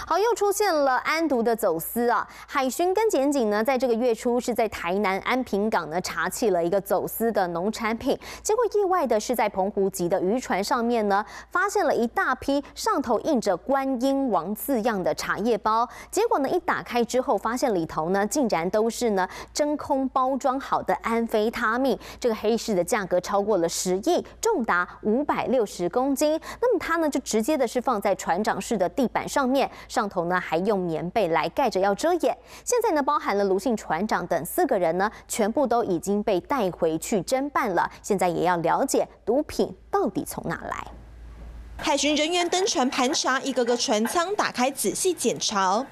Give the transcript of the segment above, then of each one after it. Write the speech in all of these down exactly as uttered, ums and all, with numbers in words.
好，又出现了安毒的走私啊！海巡跟检警呢，在这个月初是在台南安平港呢查缉了一个走私的农产品，结果意外的是在澎湖籍的渔船上面呢，发现了一大批上头印着观音王字样的茶叶包，结果呢一打开之后，发现里头呢竟然都是呢真空包装好的安非他命，这个黑市的价格超过了十亿，重达五百六十公斤。那么它呢就直接的是放在船长室的地板上面。 上头呢还用棉被来盖着要遮掩。现在呢，包含了卢姓船长等四个人呢，全部都已经被带回去侦办了。现在也要了解毒品到底从哪来。 海巡人员登船盘查，一个个船舱打开仔细检查。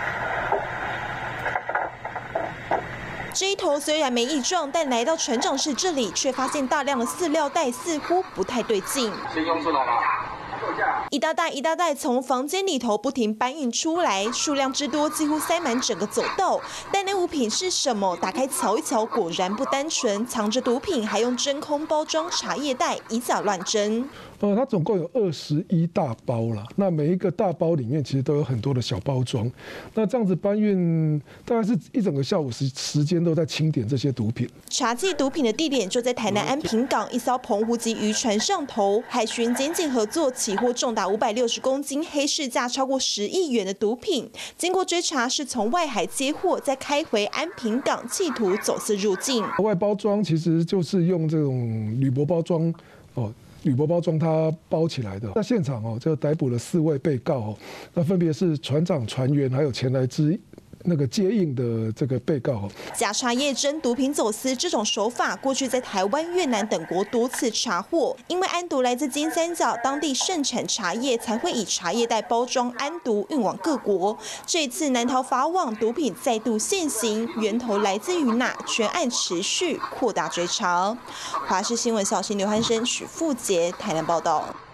这一头虽然没异状，但来到船长室这里，却发现大量的饲料袋似乎不太对劲。 先用出来了。 一大袋一大袋从房间里头不停搬运出来，数量之多，几乎塞满整个走道。但那物品是什么？打开瞧一瞧，果然不单纯，藏着毒品，还用真空包装茶叶袋，以假乱真。 呃，它总共有二十一大包了。那每一个大包里面其实都有很多的小包装。那这样子搬运，大概是一整个下午时时间都在清点这些毒品。 查缉毒品的地点就在台南安平港一艘澎湖籍渔船上头，海巡检警合作起获重达五百六十公斤、黑市价超过十亿元的毒品。经过追查，是从外海接货，再开回安平港，企图走私入境。 外包装其实就是用这种铝箔包装，哦。 铝箔包装它包起来的，在现场哦，就逮捕了四位被告哦，那分别是船长、船员，还有前来支那个接应的这个被告哦。 假茶叶真毒品走私这种手法，过去在台湾、越南等国多次查获。因为安毒来自金三角，当地盛产茶叶，才会以茶叶袋包装安毒运往各国。这次难逃法网，毒品再度现形，源头来自于哪？全案持续扩大追查。华视新闻小新刘汉生、许富杰台南报道。